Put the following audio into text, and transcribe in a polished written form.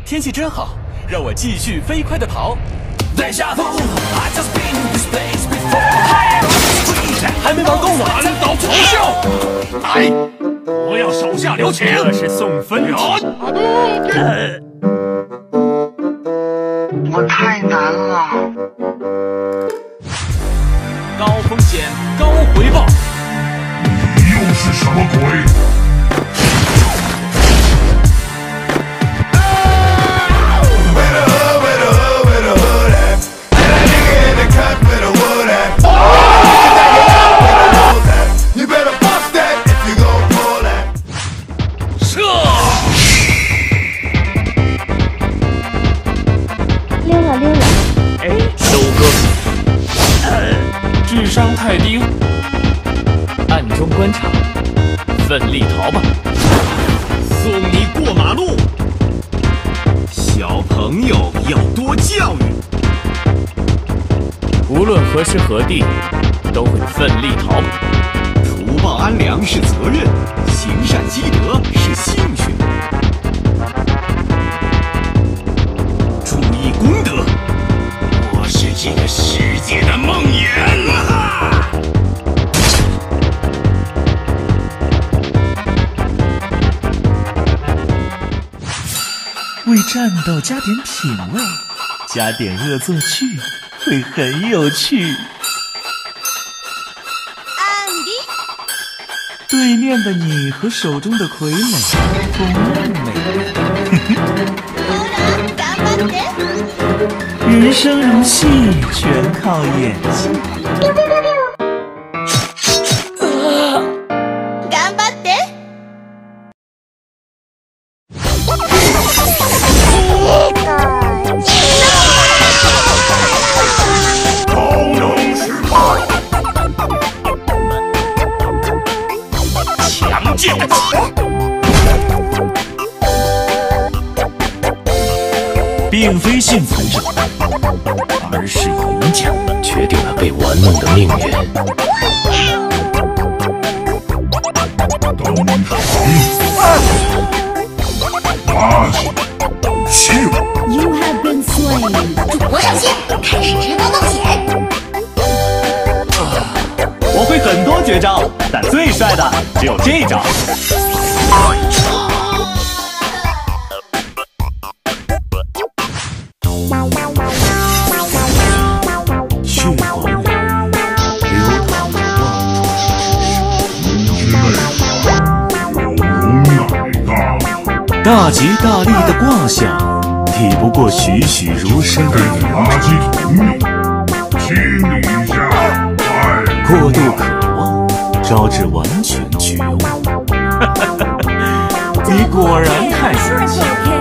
天气真好，让我继续飞快地跑。还没玩够呢， 满岛咆哮！来，不要手下留情！ 这是送分题。 我太难了。 高风险高回报。 你又是什么鬼？ 智商太低，暗中观察，奋力逃吧！ 送你过马路，小朋友要多教育。 无论何时何地，都会奋力逃跑。 除暴安良是责任，行善积德是兴趣。注意功德，我是这个世界的梦魇啊！ 为战斗加点品味，加点恶作剧，会很有趣。对面的你和手中的傀儡同样美人。人生如戏，全靠演技。 强健的并非幸存者，而是赢家， 决定了被玩弄的命运。 东厂垃圾弃物。 You have been slain。主播上线，开始直播冒险。 我会很多绝招，但最帅的只有这招。血管里流淌着忘有如奶大， 大吉大利的卦象，抵不过栩栩如生的垃圾桶里清理一下。 过度渴望，招致完全绝望。你果然太年轻。